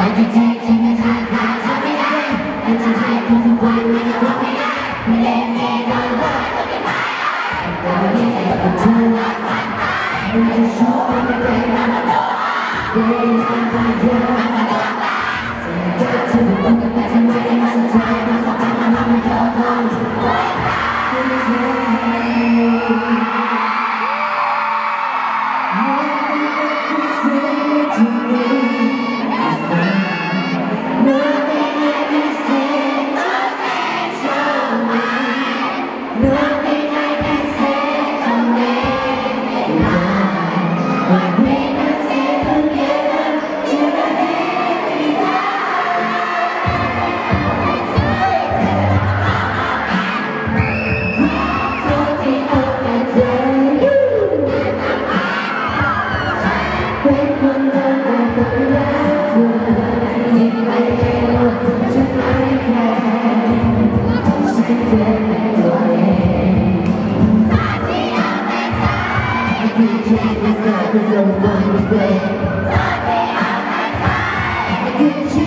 จริงๆฉันไม่ทางขาดทำไม่ได้แต่จะให้ทุกวันมันก็ไม่ได้ไม่เล่นไม่นอนว่าต้องเป็นไม่ได้แต่วันนี้ใจกับเธอรักมันตายมันจะชอบมันจะเป็นมันมาโดนเดินทางมาเยอะมันก็ตายเสียใจเธอเป็นคนแต่ฉันไม่ได้มาสนใจมันก็เป็นมันไม่ยอมทนไว้ตายไม่ใช่Cause I was born this way.